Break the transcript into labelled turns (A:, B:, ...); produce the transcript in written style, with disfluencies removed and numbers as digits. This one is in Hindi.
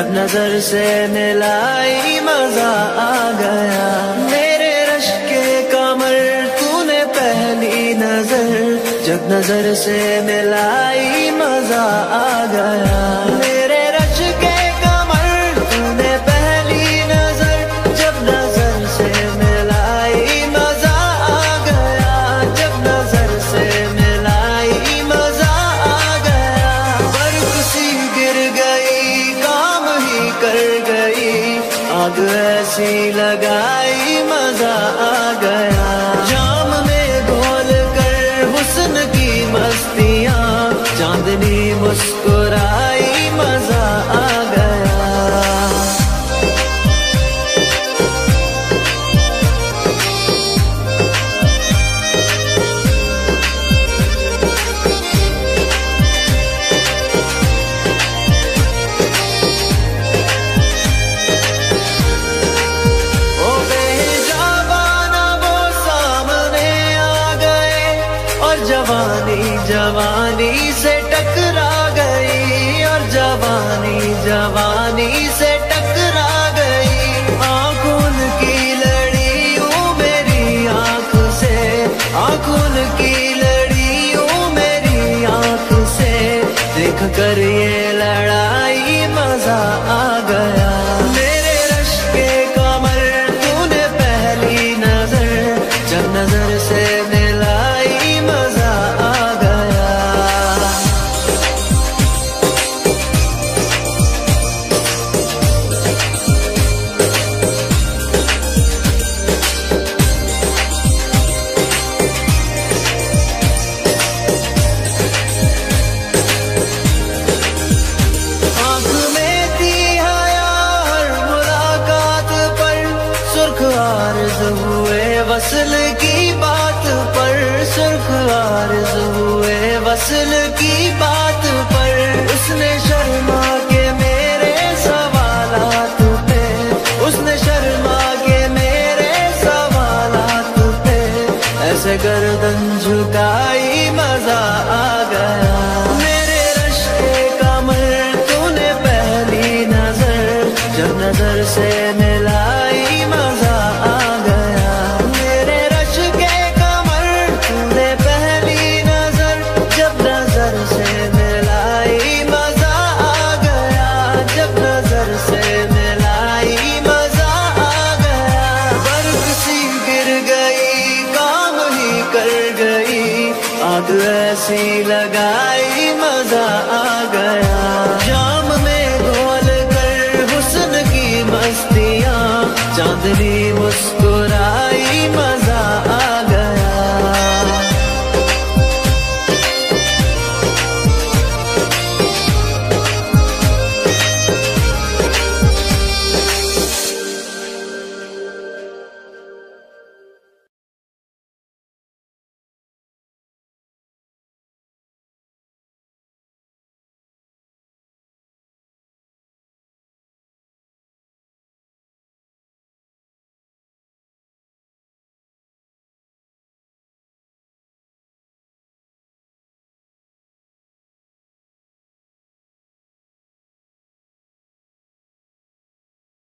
A: जब नजर से मिलाई मजा आ गया। मेरे रश के कमर तूने पहली नजर, जब नजर से मिलाई मजा आ गया। मेरे रश के कमर तूने पहली नजर, जब नजर से मिलाई मजा आ गया। जब नजर से मिलाई मजा आ गया। बर्फ सी गिर गई, काम ही कर गई, आग ऐसी लगाई मजा आ गया। जाम में घोल कर हुस्न की मस्तियाँ, चांदनी मुस्कुराई मजा आ गया। ओ बेजाबाना वो सामने आ गए, और जवानी जवानी से टकरा गई, और जवानी जवानी से टकरा गई। आंखों की लड़ियों मेरी आंख से, आंखों की लड़ियों मेरी आंख से, देख कर ये लड़ाई मजा आ गया। मेरे रश के कमर तूने पहली नजर, जब नजर से मिलाई मजा आ गया। आँख में थी हया हर मुलाकात पर, सुर्ख आर्ज हुए वसल की बात पर, सुर्ख आर्ज हुए वसल की बात पर। उसने शर्मा के मेरे सवालात पे, उसने शर्मा के मेरे सवालात पे, ऐसे गर्दन झुकाई मजा आ गया। मेरे रश के कमर तूने पहली नजर, जब नजर से मिलाई मजा आ गया। मेरे रश के कमर तूने पहली नजर, जब नजर से मिलाई मजा आ गया। जब नजर से मिलाई मजा आ गया। बर्फ सी गिर गई, काम ही कर गई, आग ऐसी लगाई मजा आ गया। जाम में घोल कर हुस्न की मस्तियाँ, चांदनी